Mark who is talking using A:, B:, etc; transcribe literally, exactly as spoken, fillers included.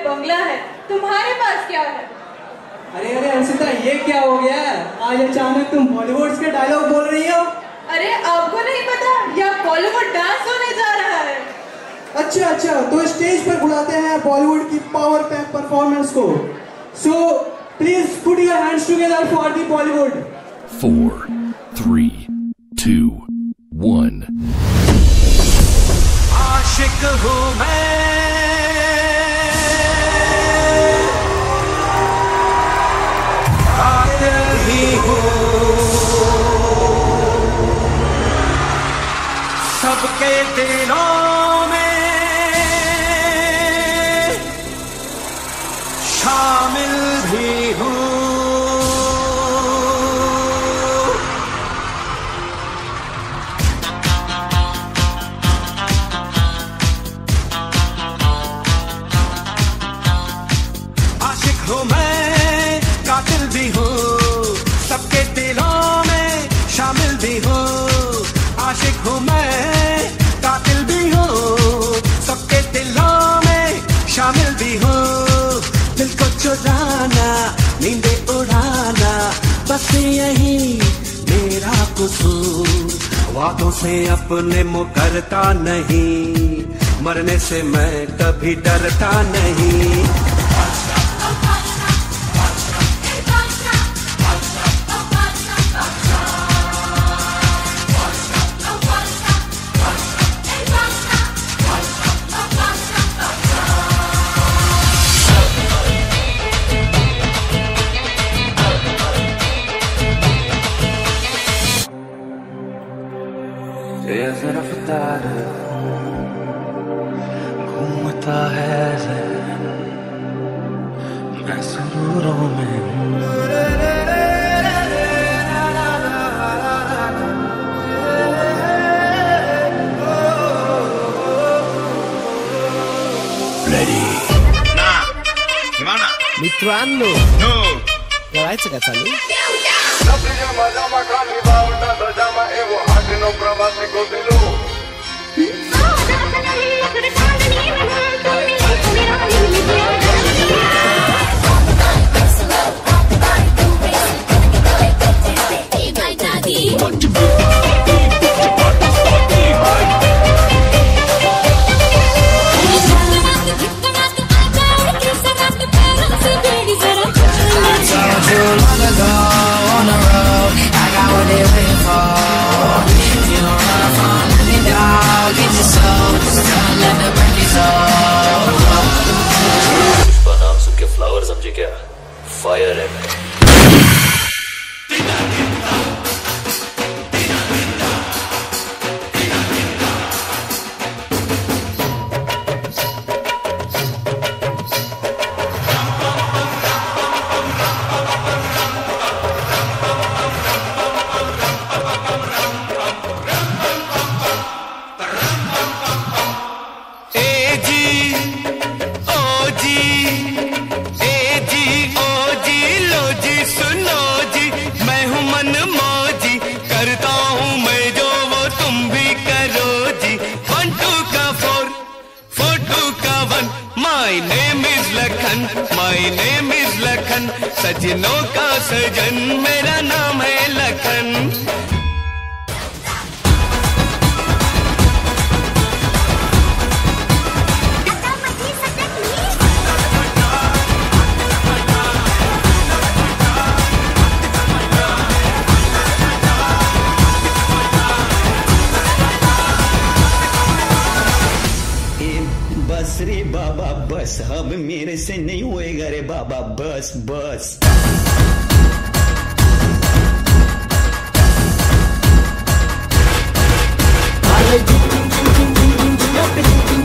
A: बंगला है, तुम्हारे पास क्या है?
B: अरे अरे अंशिता, ये क्या हो गया? आज अचानक तुम बॉलीवुड के डायलॉग बोल रही हो?
A: अरे आपको नहीं पता, यह बॉलीवुड डांस होने जा रहा है।
B: अच्छा अच्छा, तो स्टेज पर बुलाते हैं बॉलीवुड की पावर पैक परफॉर्मेंस को। So please put your hands together for the Bollywood.
C: Four, three, two, one.
D: आशिक हूँ मैं, कातिल भी हूँ, सबके दिलों में शामिल भी हूँ। आशिक हूँ मैं, कातिल भी हूँ, सबके दिलों में शामिल भी हूँ। आशिक हूँ मैं, कातिल भी हूँ, सबके दिलों में शामिल भी हूँ। दिल को चुराना, नींदे उड़ाना, बस यही मेरा कसूर। वादों से अपने मुकरता नहीं, मरने से मैं कभी डरता नहीं। तेज रफ्तार घूमता है ज़हन, मैं सुरूरों में
C: Ready.
E: Na, gimana?
F: Mitrano.
E: No.
F: Garaयचं का चालू?
G: पुष्पा नाम सुन के फ्लावर समझे क्या? फायर है मैं।
D: My name is Lakhan, my name is Lakhan, सजनों का सजन मेरा नाम है लखन।
H: बस रे बाबा बस, अब मेरे से नहीं होएगा रे बाबा, बस बस।